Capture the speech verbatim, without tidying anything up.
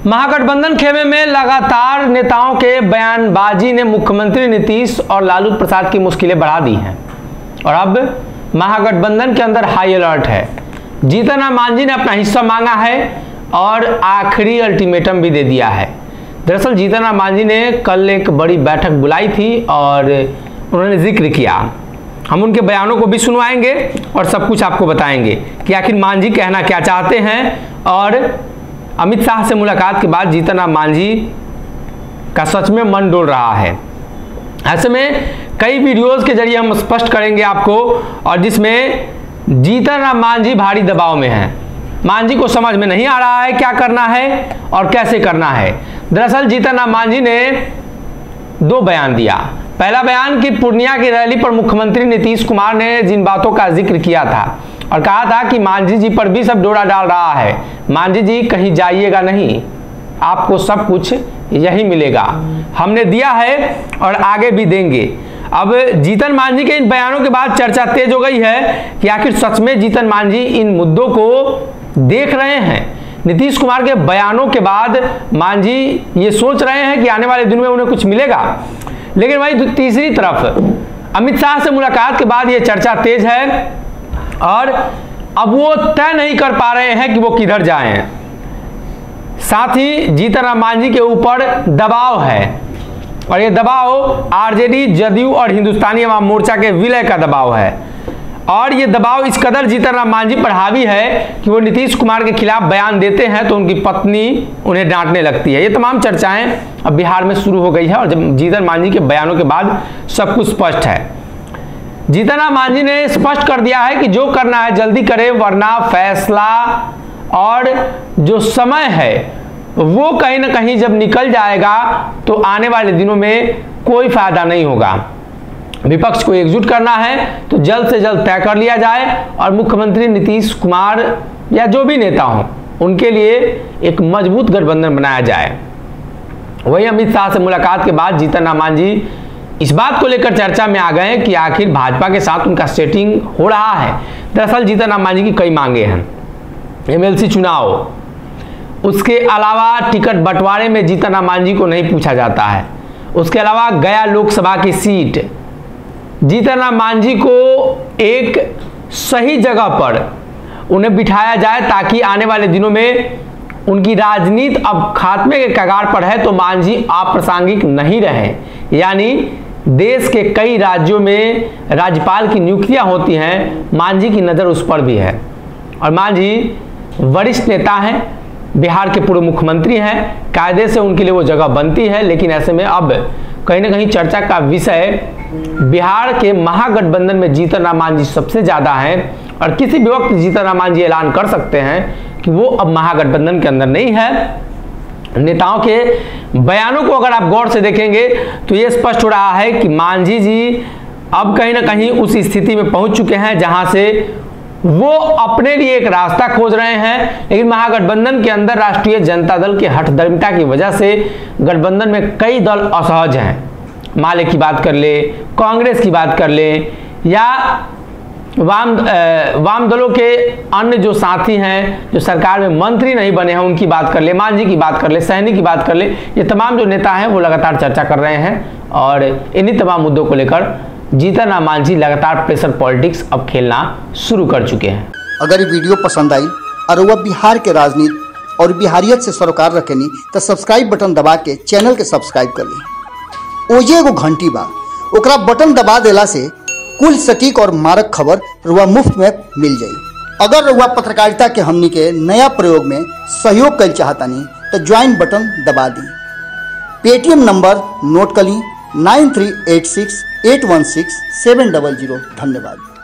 महागठबंधन खेमे में लगातार नेताओं के बयानबाजी ने मुख्यमंत्री नीतीश और लालू प्रसाद की मुश्किलें बढ़ा दी हैं और अब महागठबंधन के अंदर हाई अलर्ट है। जीतन राम मांझी ने अपना हिस्सा मांगा है और आखिरी अल्टीमेटम भी दे दिया है। दरअसल जीतन राम मांझी ने कल एक बड़ी बैठक बुलाई थी और उन्होंने जिक्र किया। हम उनके बयानों को भी सुनवाएंगे और सब कुछ आपको बताएंगे कि आखिर मांझी कहना क्या चाहते हैं। और अमित शाह से मुलाकात के बाद जीतन राम मांझी का सच में मन डोल रहा है। ऐसे में कई वीडियोस के जरिए हम स्पष्ट करेंगे आपको और जिसमें जीतन राम मांझी भारी दबाव में है। मांझी को समझ में नहीं आ रहा है क्या करना है और कैसे करना है। दरअसल जीतन राम मांझी ने दो बयान दिया। पहला बयान कि पूर्णिया की रैली पर मुख्यमंत्री नीतीश कुमार ने जिन बातों का जिक्र किया था और कहा था कि मांझी जी पर भी सब डोरा डाल रहा है, मांझी जी कहीं जाइएगा नहीं, आपको सब कुछ यही मिलेगा, हमने दिया है और आगे भी देंगे। अब जीतन मांझी के इन बयानों के बाद चर्चा तेज हो गई है कि आखिर सच में जीतन मांझी इन मुद्दों को देख रहे हैं। नीतीश कुमार के बयानों के बाद मांझी ये सोच रहे हैं कि आने वाले दिनों में उन्हें कुछ मिलेगा। लेकिन वहीं तीसरी तरफ अमित शाह से मुलाकात के बाद ये चर्चा तेज है और अब वो तय नहीं कर पा रहे हैं कि वो किधर जाएं। साथ ही जीतन राम मांझी के ऊपर दबाव है और ये दबाव आरजेडी, जदयू और हिंदुस्तानी अवाम मोर्चा के विलय का दबाव है और ये दबाव इस कदर जीतन राम मांझी पर हावी है कि वो नीतीश कुमार के खिलाफ बयान देते हैं तो उनकी पत्नी उन्हें डांटने लगती है। ये तमाम चर्चाएं अब बिहार में शुरू हो गई है और जब जीतन मांझी के बयानों के बाद सब कुछ स्पष्ट है। जीतन राम मांझी ने स्पष्ट कर दिया है कि जो करना है जल्दी करे, वरना फैसला और जो समय है वो कहीं ना कहीं जब निकल जाएगा तो आने वाले दिनों में कोई फायदा नहीं होगा। विपक्ष को एकजुट करना है तो जल्द से जल्द तय कर लिया जाए और मुख्यमंत्री नीतीश कुमार या जो भी नेता हों उनके लिए एक मजबूत गठबंधन बनाया जाए। वहीं अमित शाह से मुलाकात के बाद जीतन राम मांझी इस बात को लेकर चर्चा में आ गए कि आखिर भाजपा के साथ उनका सेटिंग हो रहा है। दरअसल जीतन राम मांझी की कई मांगे हैं। एमएलसी चुनाव, उसके अलावा टिकट बंटवारे में जीतन राम मांझी को नहीं पूछा जाता है। उसके अलावा गया लोकसभा की सीट जीतन राम मांझी को एक सही जगह पर उन्हें बिठाया जाए ताकि आने वाले दिनों में उनकी राजनीति अब खात्मे के कगार पर है तो मांझी अप्रासंगिक नहीं रहे। यानी देश के कई राज्यों में राज्यपाल की नियुक्तियां होती हैं, मांझी की नज़र उस पर भी है और मांझी वरिष्ठ नेता हैं, बिहार के पूर्व मुख्यमंत्री हैं, कायदे से उनके लिए वो जगह बनती है। लेकिन ऐसे में अब कहीं ना कहीं चर्चा का विषय बिहार के महागठबंधन में जीतन राम मांझी सबसे ज़्यादा है और किसी भी वक्त जीतन राम मांझी ऐलान कर सकते हैं कि वो अब महागठबंधन के अंदर नहीं है। नेताओं के बयानों को अगर आप गौर से देखेंगे तो ये स्पष्ट हो रहा है कि मांझी जी अब कहीं ना कहीं उस स्थिति में पहुंच चुके हैं जहां से वो अपने लिए एक रास्ता खोज रहे हैं। लेकिन महागठबंधन के अंदर राष्ट्रीय जनता दल के हठधर्मिता की वजह से गठबंधन में कई दल असहज हैं। माले की बात कर ले, कांग्रेस की बात कर ले या वाम वाम दलों के अन्य जो साथी हैं जो सरकार में मंत्री नहीं बने हैं उनकी बात कर ले, मांझी की बात कर ले, सैनी की बात कर ले, ये तमाम जो नेता हैं वो लगातार चर्चा कर रहे हैं और इन्हीं तमाम मुद्दों को लेकर जीतन राम मांझी लगातार प्रेशर पॉलिटिक्स अब खेलना शुरू कर चुके हैं। अगर ये वीडियो पसंद आई और वह बिहार के राजनीति और बिहारियत से सरोकार रखेनी तो सब्सक्राइब बटन दबा के चैनल के सब्सक्राइब कर ली। ओजे एगो घंटी बा, ओकरा बटन दबा देला से कुल सटीक और मारक खबर रुआ मुफ्त में मिल जाई। अगर रुआ पत्रकारिता के हमनी के नया प्रयोग में सहयोग कर चाहतानी तो ज्वाइन बटन दबा दी। पेटीएम नंबर नोट कर ली nine three eight six eight one six seven double zero. धन्यवाद।